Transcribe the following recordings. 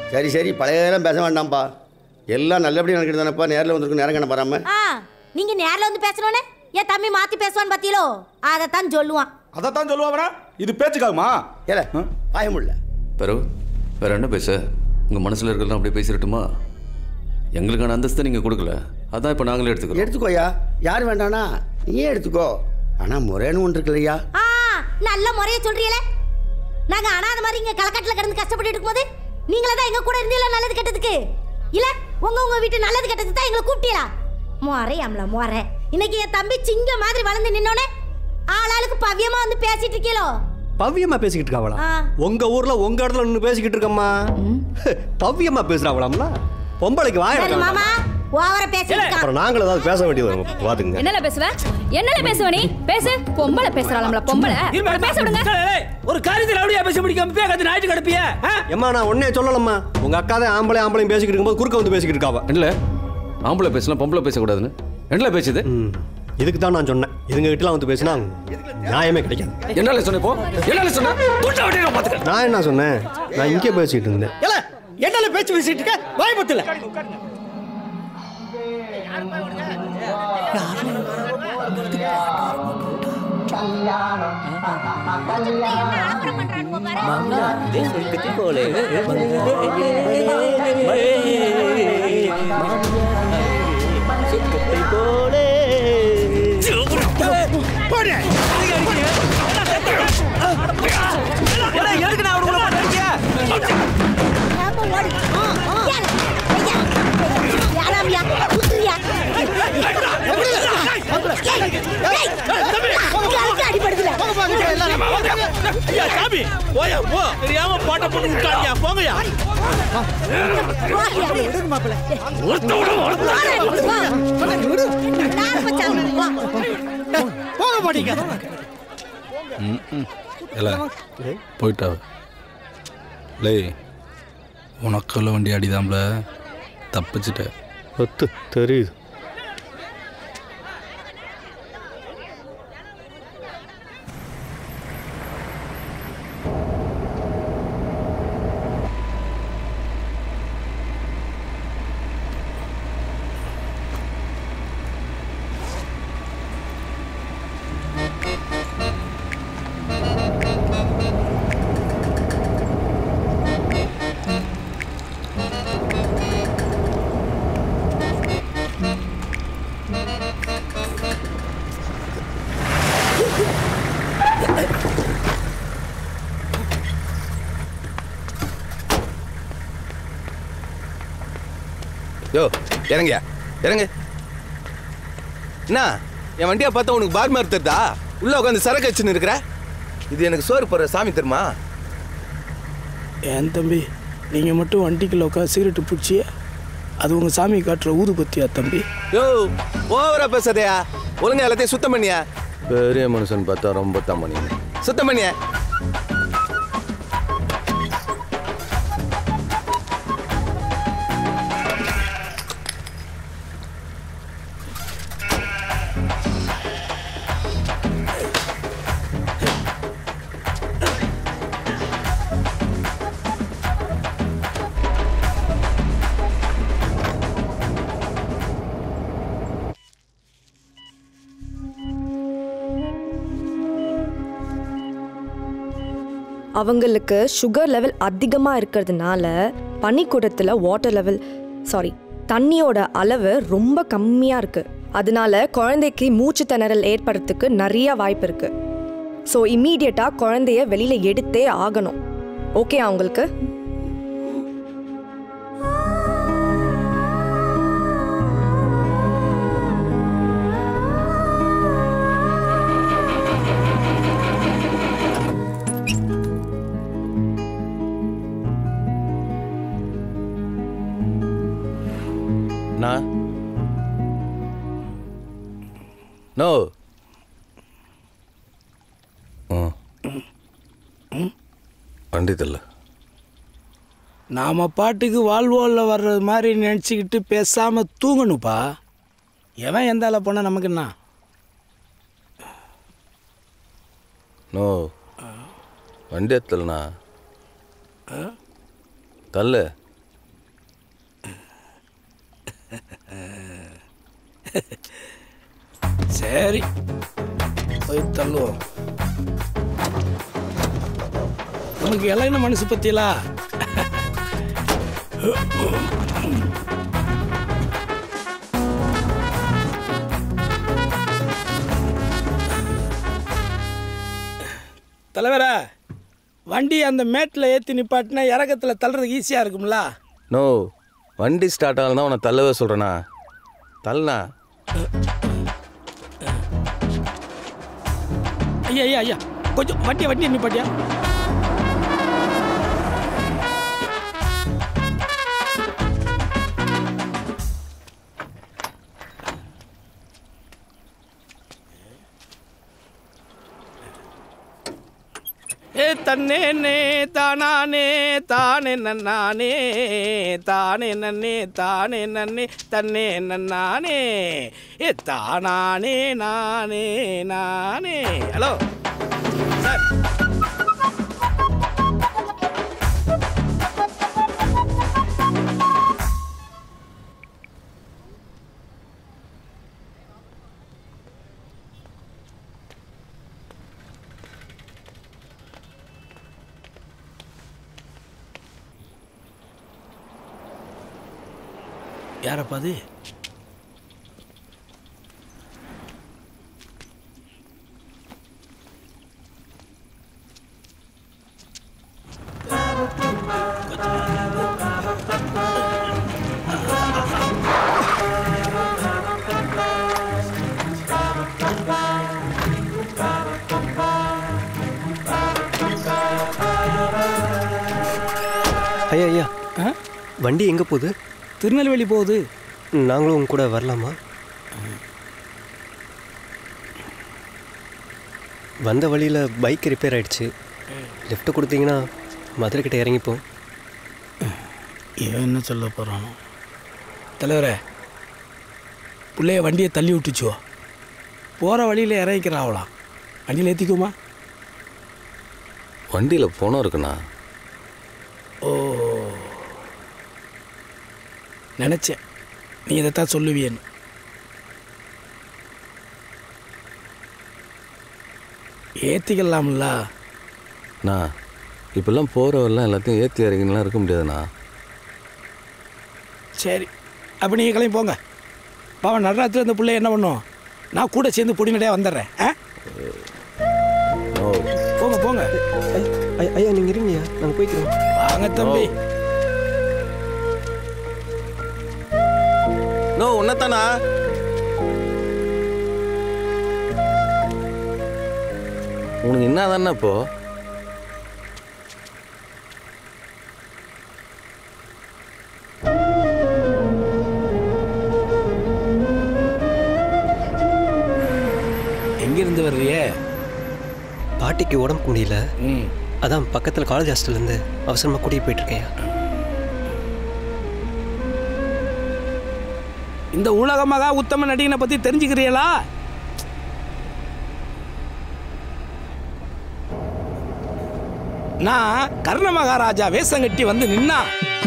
சரி சரி பழையதெல்லாம் பேச வேண்டாம்ப்பா. எல்லாம் நல்லபடியாக நடக்கிட்டு தானேப்பா. நேரில் வந்துருக்கு நேரம் கண்ண பாராம. நீங்கள் நேரில் வந்து பேசணுன்னே என் தம்பி மாற்றி பேசுவான்னு பார்த்தீங்களோ? அதைத்தான் சொல்லுவான். அதைத்தான் சொல்லுவாங்கண்ணா. இது பேச்சுக்காகுமா? ஏல பாய முடியல. பெரு வேற என்ன பேச? உங்கள் மனசில் இருக்கிறதெல்லாம் அப்படியே பேசிடட்டுமா? எங்களுக்கான அந்தஸ்தை நீங்கள் கொடுக்கல, அதான் இப்போ நாங்களே எடுத்துக்கிறோம். எடுத்துக்கோயா, யார் வேண்டானா நீயே எடுத்துக்கோ. ஆனால் முறைன்னு ஒன்று இருக்குல்லையா? நல்ல முறையை சொல்றீங்களே. நாங்கள் அனாத மாதிரி இங்கே களக்கட்டில் கிடந்து கஷ்டப்பட்டு இருக்கும்போது நீங்களே தான் எங்கள் கூட இருந்தீங்களா நல்லது கெட்டதுக்கு? இல்லை உங்கள் வீட்டு நல்லது கெட்டதுக்கு தான் எங்களை கூப்பிட்டீங்களா? முறையாம்ல முறை. இன்னைக்கு என் தம்பி சிங்க மாதிரி வளர்ந்து நின்னோன்னே ஆளாளுக்கு பவ்யமாக வந்து பேசிட்டு இருக்கீங்களோ? பவ்யமா பேசிக்கிட்டு இருக்காவளா? உங்க ஊர்ல உங்க இடத்துல நின்று பேசிக்கிட்டு இருக்கம்மா. பவ்யமா பேசுறாவளாம்ல. பொம்பளைக்கு வாய் மாமா ஓவர பேசிட்டு இருக்க. அப்புறம் நாங்கள ஏதாவது பேச வேண்டியது வரும். பாத்துங்க. என்னல பேசுவ? என்னல பேசுவ நீ? பேசு. பொம்பளை பேசுறாளம்ல பொம்பளை. பேச விடுங்க. ஒரு காரியத்துல அப்படியே பேச முடியாம பேகாத நாயிட்டு கடப்பிய. ஏம்மா நான் ஒண்ணே சொல்லலம்மா. உங்க அக்கா தான் ஆம்பளையும் பேசிக்கிட்டு இருக்கும்போது குறுக்க வந்து பேசிக்கிட்டு இருக்காவ. இல்ல ஆம்பளை பேசலாம் பொம்பளை பேசக்கூடாதுன்னு என்ன பேசுது? இதுக்கு தான் நான் சொன்னேன். இதுங்க கிட்டலாம் வந்து பேசினா நியாயமே கிடைக்காது. என்னால சொன்னப்போ என்னால சொன்ன நான் என்ன சொன்னேன்? நான் இங்கே பேசிட்டு இருந்தேன். என்னால பேச்சு பேசிட்டு இருக்க? வாய் பத்தல. போயிட்டா உனக்குள்ள வண்டி அடிதாம்ல தப்பிச்சுட்ட. தெரியுது. யோ இறங்கயா இறங்க. என்ன என் வண்டியை பார்த்தா உனக்கு பார் மாதிரி தெரிதா? உள்ள உட்காந்து சரக்கு வச்சுன்னு இருக்கிற. இது எனக்கு சோறு போடுற சாமி தெரியுமா? ஏன் தம்பி நீங்க மட்டும் வண்டிக்குள்ள உட்காந்து சிகரெட்டு பிடிச்சி அது உங்க சாமி காட்டுற ஊதுபத்தியா தம்பி? யோ ஓவரா பேசாதயா. ஒழுங்கா எல்லாத்தையும் சுத்தம் பண்ணியா. பெரிய மனுஷன் பார்த்தா ரொம்ப தான் பண்ணி சுத்தம் பண்ணியா. அவங்களுக்கு சுகர் லெவல் அதிகமாக இருக்கிறதுனால பனிக்கூடத்தில் தண்ணியோட அளவு ரொம்ப கம்மியாக இருக்குது. அதனால குழந்தைக்கு மூச்சு திணறல் ஏற்படுறதுக்கு நிறைய வாய்ப்பு இருக்குது. ஸோ இம்மீடியட்டாக குழந்தைய வெளியில் எடுத்தே ஆகணும். ஓகே அவங்களுக்கு? நோ வண்டிதில்ல. நாம பாட்டுக்கு வால்வோலில் வர்றது மாதிரி நினச்சிக்கிட்டு பேசாமல் தூங்கணுப்பா. எவன் எந்த ஆளை போனால் நமக்கு என்ன? நோ வண்டி எத்தலண்ணா தள்ளு. சரி போய் தள்ளுவோம். உனக்கு எல்லாம் என்ன மனசு பத்தியலா? தலைவரா, வண்டி அந்த மேட்டில் ஏற்றி நிப்பாட்டினா இறக்கத்தில் தள்ளுறதுக்கு ஈஸியாக இருக்கும்ல? நோ, வண்டி ஸ்டார்ட் ஆகலாம் தான் உன்னை தள்ளவே சொல்கிறேண்ணா. தள்ளண்ணா. ஐயா ஐயா ஐயா, கொஞ்சம் வண்டியை நிப்பாட்டியா? ஏ தன்னே நே தானே தானே நன்னானே தானே நன்னே தானே நன்னே தன்னே நன்னானே ஏ தானே நானே நானே. ஹலோ சார், யாரப்பா அது? ஐயா ஐயா, வண்டி எங்கே போகுது? திருநெல்வேலி போகுது. நாங்களும் உங்க கூட வரலாமா? வந்த வழியில் பைக் ரிப்பேர் ஆகிடுச்சு. லிஃப்ட்டு கொடுத்தீங்கன்னா மதுரை கிட்ட இறங்கிப்போம். இவன் என்ன சொல்ல போகிறானோ? தலைவரே, பிள்ளைய வண்டியை தள்ளி விட்டுச்சுவோ, போகிற வழியில் இறங்கிக்கிறாவலாம். வண்டியில் ஏற்றிக்குமா? வண்டியில் போனோம் இருக்குண்ணா. ஓ, நினச்சேன் நீ இதைத்தான் சொல்லுவியன்னு. ஏற்றிக்கலாம்ல? நான் இப்பெல்லாம் போகிறவெல்லாம் எல்லாத்தையும் ஏற்றி இறங்கினா இருக்க முடியாதுண்ணா. சரி, அப்போ நீங்கள் கிளம்பி போங்க. பாவன் நடராத்திரி அந்த பிள்ளை என்ன பண்ணும்? நான் கூட சேர்ந்து பொடிநடையாக வந்துடுறேன். போங்க போங்க. ஐயா நீங்கள் இருங்கய்யா, நாங்கள் போய்க்கிறோம். வாங்க தம்பி. நோ, உன்னத்தானா? உனக்கு என்ன தானே இப்போ? எங்கிருந்து வர்றியே? பாட்டிக்கு உடம்பு முடியல, அதான் பக்கத்தில் காலேஜ் ஹாஸ்டல்லேருந்து அவசரமாக கூட்டிகிட்டு போயிட்டுருக்கேன். இந்த உலகமாக உத்தம நடிகனை பற்றி தெரிஞ்சுக்கிறீங்களா? நான் கர்ண மகாராஜா வேஷம் கட்டி வந்து நின்னா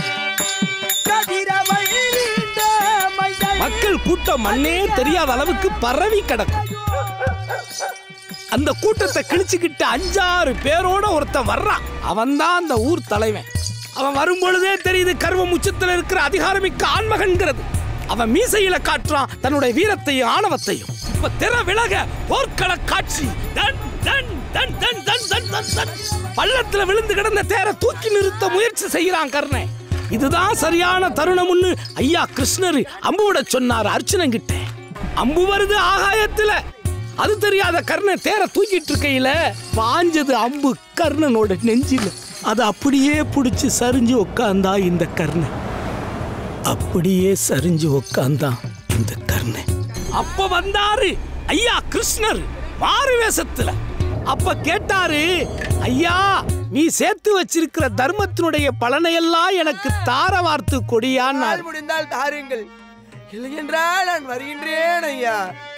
மக்கள் கூட்டம் மண்ணே தெரியாத அளவுக்கு பரவி கிடக்கும். அந்த கூட்டத்தை கிழிச்சுக்கிட்டு 5-6 பேரோட ஒருத்தன் வர்றான். அவன் தான் அந்த ஊர் தலைவன். அவன் வரும்பொழுதே தெரியுது கர்வம் உச்சத்தில் இருக்கிற அதிகாரமிக்க ஆண்மகன்கிறது. அவன் மீசையில காட்டுறான் தன்னுடைய வீரத்தையும் ஆணவத்தையும். இப்ப திற விலக போர்க்கள காட்சி. பள்ளத்துல விழுந்து கிடந்த தேரை தூக்கி நிறுத்த முயற்சி செய்யறான் கர்ணன். இதுதான் சரியான தருணம்னு ஐயா கிருஷ்ணர் அம்பு விட சொன்னார் அர்ச்சுனன் கிட்ட. அம்பு வருது ஆகாயத்துல. அது தெரியாத கர்ணன் தேரை தூக்கிட்டு இருக்கையில பாஞ்சது அம்பு கர்ணனோட நெஞ்சில. அது அப்படியே புடிச்சு சரிஞ்சு உட்கார்ந்தா இந்த கர்ணன். அப்படியே சரிஞ்சு உட்கார்ந்தான் இந்த கர்ணன். அப்ப வந்தாரு ஐயா கிருஷ்ணர் மாறு வேஷத்துல. அப்ப கேட்டாரு, ஐயா நீ சேர்த்து வச்சிருக்கிற தர்மத்தினுடைய பலனையெல்லாம் எனக்கு தார வார்த்து கொடியான்னார். முடிந்தால் தாருங்கள், இல்லை என்றால் நான் வருகின்றேன் ஐயா.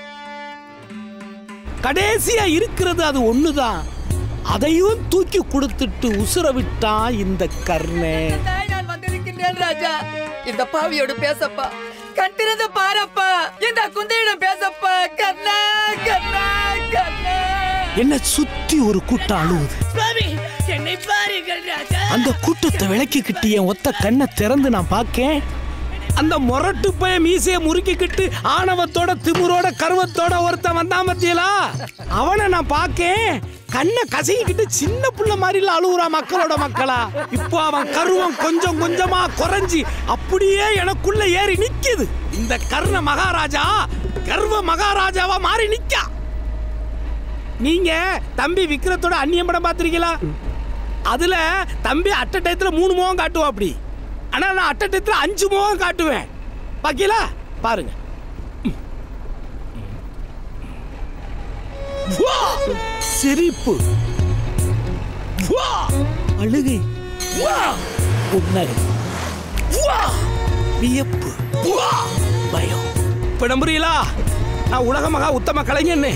கடைசியா இருக்கிறது அது ஒண்ணுதான். அதையும் தூக்கி கொடுத்துட்டு உசுர விட்டான் இந்த கர்ணன். நான் வந்திருக்கின்றேன் ராஜா, இந்த பாவியோடு பேசப்பா. கண்டிருந்த பாரப்பா. இந்த குந்தையிடம் பேசப்பா. கண்ணா கண்ணா கண்ணா. என்ன சுத்தி ஒரு கூட்டம் அழுவுது. என்னை பாருங்கள் ராஜா. அந்த கூட்டத்தை விளக்கிக்கிட்டு என் ஒத்த கண்ணை திறந்து நான் பார்க்கேன். அந்த முரட்டு பைய மீசைய முறுக்கிக்கிட்டு ஆணவத்தோட திமுறோட கருவத்தோட ஒருத்தன் வந்தான் பத்தியலா, அவனை நான் பார்க்கேன். கண்ணை கசைக்கிட்டு சின்ன புள்ள மாதிரில அழுகுறா மக்களோட மக்களா. இப்போ அவன் கருவம் கொஞ்சம் கொஞ்சமா குறைஞ்சி அப்படியே எனக்குள்ள ஏறி நிக்குது. இந்த கர்ண மகாராஜா கர்வ மகாராஜாவா மாறி நிக்கா. நீங்க தம்பி விக்ரத்தோட அந்நியம் படம் பார்த்திருக்கீங்களா? அதுல தம்பி அட்ட டயத்துல 3 முகம் காட்டுவா அப்படி. ஆனா நான் அட்ட டயத்துல 5 முகம் காட்டுவேன். பாக்கீங்களா? பாருங்க. சிரிப்பு, அழுகை, புன்னகை, வியப்பு, பயம். இப்ப நம்புறீங்களா நான் உலக மகா உத்தம கலைஞன்னு?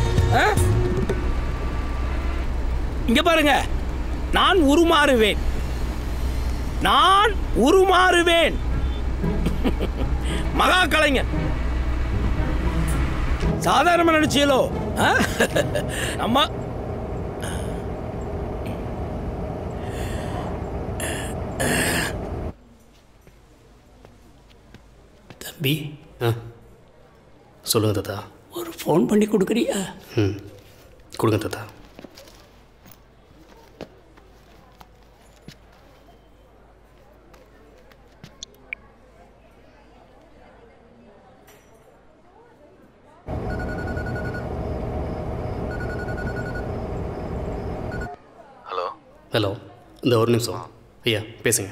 இங்க பாருங்க, நான் உருமாறுவேன், நான் உருமாறுவேன். மகா கலைஞன். சாதாரண நினைச்சியலோ? நம்ம தம்பி சொல்லுங்க தாத்தா. ஒரு ஃபோன் பண்ணி கொடுக்குறியா? கொடுங்க தாத்தா. ஹலோ, இந்த ஒரு நிமிஷம் ஐயா பேசுங்க.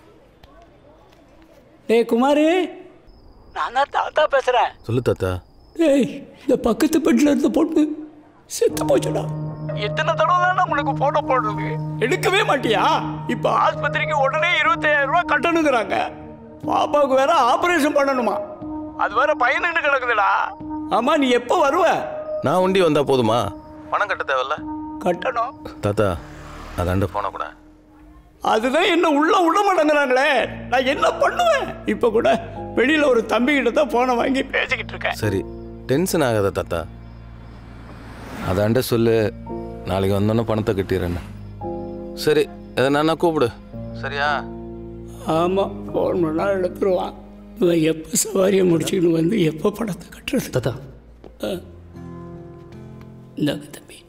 டேய் குமாரு, நான் தான் தாத்தா பேசுறேன். சொல்லு தாத்தா. டேய், இந்த பக்கத்து பெட்ல இருந்த பொண்ணு செத்து போச்சுடா. எத்தனை தடவை தான் உனக்கு போட்டோ போடுறது? எடுக்கவே மாட்டியா? இப்ப ஆஸ்பத்திரிக்கு உடனே 25,000 ரூபாய் கட்டணுங்கிறாங்க. பாப்பாவுக்கு வேற ஆபரேஷன் பண்ணணுமா? அது வேற பயந்துட்டு கிடக்குதுடா. ஆமா, நீ எப்போ வருவ? நான் ஒண்டி வந்தா போதுமா? பணம் கட்ட தேவையில்ல? கட்டணும் தாத்தா. அதாண்ட போன கூட அதுதான் என்ன உள்ள விட மாட்டேங்கிறாங்களே. நான் என்ன பண்ணுவேன்? இப்ப கூட வெளியில ஒரு தம்பி கிட்ட தான் போனை வாங்கி பேசிக்கிட்டு இருக்கேன். சரி, டென்ஷன் ஆகாத தாத்தா. அதாண்ட சொல்லு, நாளைக்கு வந்தோன்னே பணத்தை கட்டிடுறேன்னு. சரி, எதனா கூப்பிடு. சரியா? ஆமாம், ஃபோன் பண்ணால் எடுத்துருவான். இவன் எப்போ சவாரியை முடிச்சுக்கின்னு வந்து எப்போ பணத்தை கட்டுறது? தாத்தா இந்தாங்க தம்பி.